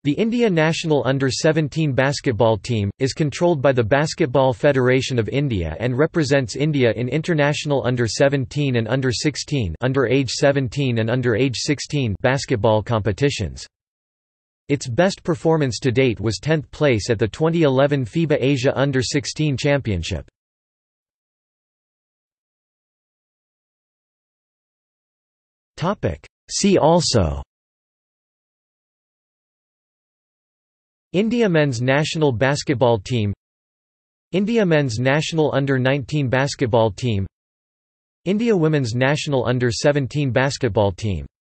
The India national under-17 basketball team, is controlled by the Basketball Federation of India and represents India in international under-17 and under-16 under-age 17 and under-age 16 basketball competitions. Its best performance to date was 10th place at the 2011 FIBA Asia Under-16 Championship. See also: India men's national basketball team, India men's national under-19 basketball team, India women's national under-17 basketball team.